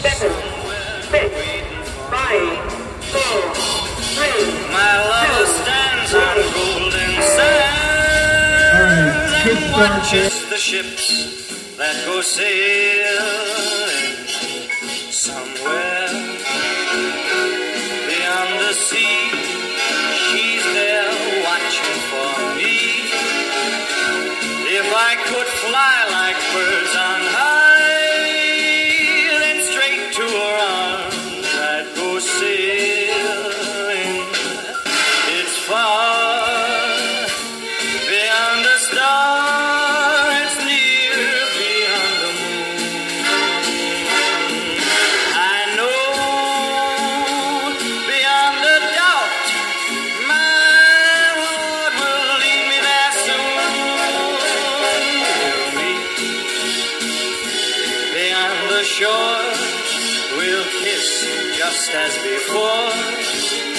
7, 6, 5, 4, 3, my lover stands on golden sands and watches the ships that go sailing somewhere beyond the sea. She's there watching for me. If I could fly like birds on high, then straight to her arms I'd go sailing. It's far beyond the star, it's near beyond the moon. I know beyond a doubt my Lord will lead me there soon. We'll meet beyond the shore, we'll kiss just as before.